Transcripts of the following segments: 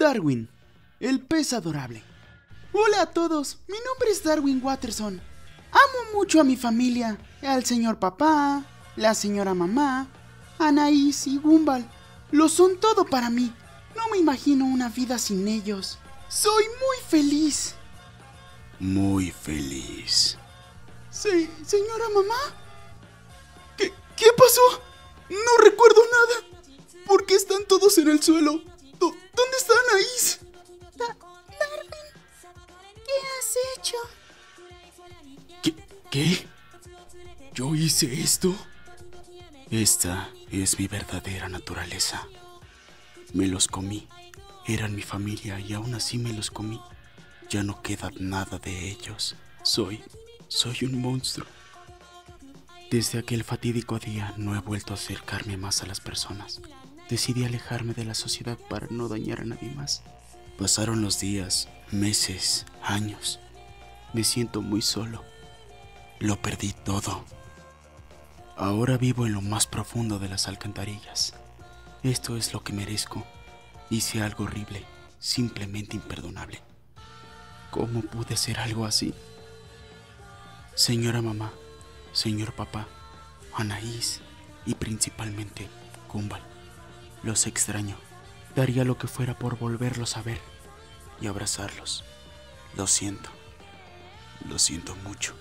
Darwin, el pez adorable. Hola a todos, mi nombre es Darwin Watterson. Amo mucho a mi familia, al señor papá, la señora mamá, Anaís y Gumball. Lo son todo para mí. No me imagino una vida sin ellos. Soy muy feliz. Muy feliz. Señora mamá. ¿Qué pasó? No recuerdo nada. ¿Por qué están todos en el suelo? ¿Dónde está Anaís? Darwin, ¿qué has hecho? ¿Qué? ¿Yo hice esto? Esta es mi verdadera naturaleza. Me los comí. Eran mi familia y aún así me los comí. Ya no queda nada de ellos. Soy un monstruo. Desde aquel fatídico día no he vuelto a acercarme más a las personas. Decidí alejarme de la sociedad para no dañar a nadie más. Pasaron los días, meses, años. Me siento muy solo. Lo perdí todo. Ahora vivo en lo más profundo de las alcantarillas. Esto es lo que merezco. Hice algo horrible, simplemente imperdonable. ¿Cómo pude hacer algo así? Señora mamá, señor papá, Anaís y principalmente Gumball. Los extraño. Daría lo que fuera por volverlos a ver y abrazarlos. Lo siento mucho.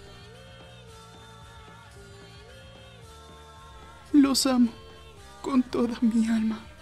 Los amo con toda mi alma.